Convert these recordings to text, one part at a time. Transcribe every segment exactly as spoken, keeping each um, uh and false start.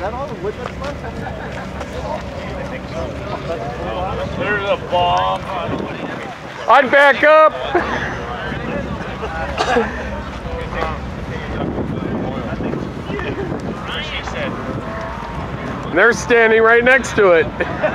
that all the wood that's left? There's a bomb. I'd back up. They're standing right next to it.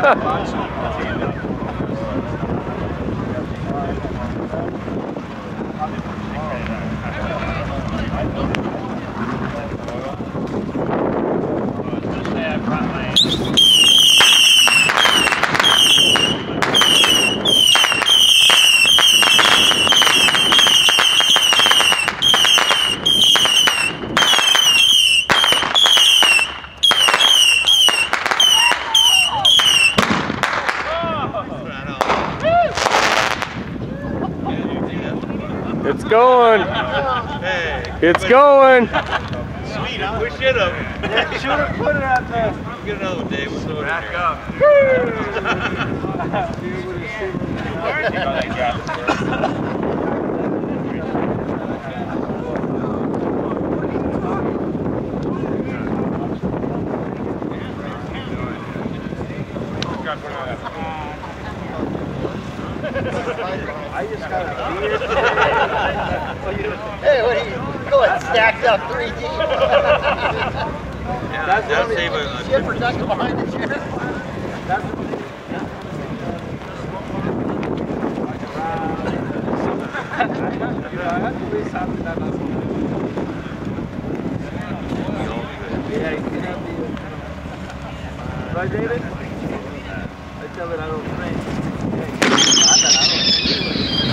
It's going. Hey. It's going. Sweet, huh? We should have. Yeah, you should have put it at the... Get another one, Dave. We'll throw it back up. I just got a beer. Hey, what are you going? Stacked up three deep. Yeah, That's that'll what save a, a shit protected behind the chair. That's I had to leave something that was yeah, you can have the right, David? I tell it I don't drink. Yeah, I don't